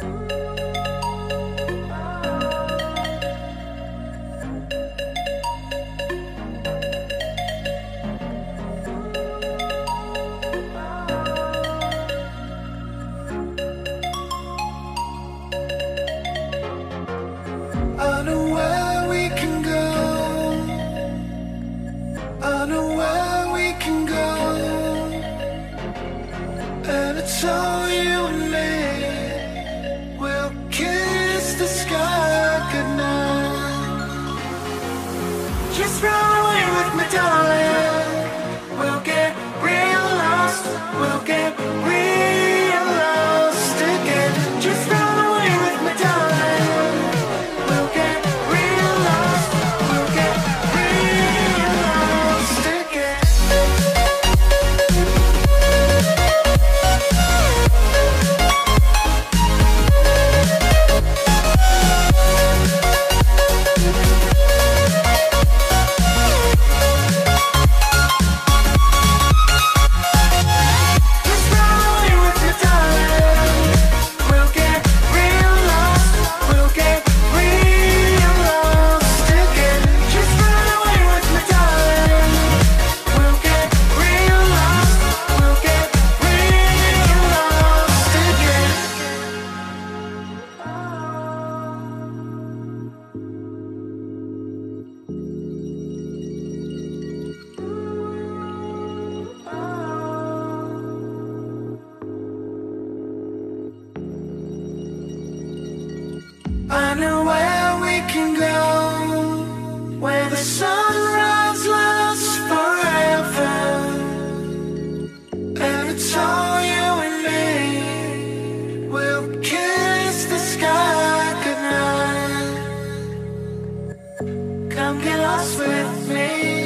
I know where we can go. I know where we can go. And it's all you and me. We'll kiss the sky goodnight. Just run away with me, darling. We'll get real lost. We'll get real lost again. Just run away with me, darling. We'll get real lost. We'll get real lost again. I know where we can go, where the sunrise lasts forever. And it's all you and me. We'll kiss the sky goodnight. Come get lost with me.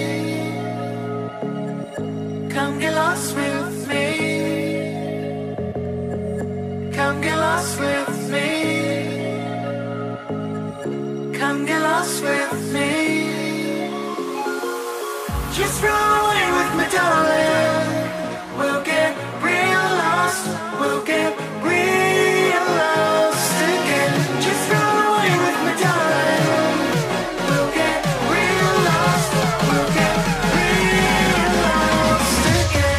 Come get lost with me. Come get lost with me. Come get lost with me. Just run away with me, darling. We'll get real lost. We'll get real lost again. Just run away with me, darling. We'll get real lost. We'll get real lost again.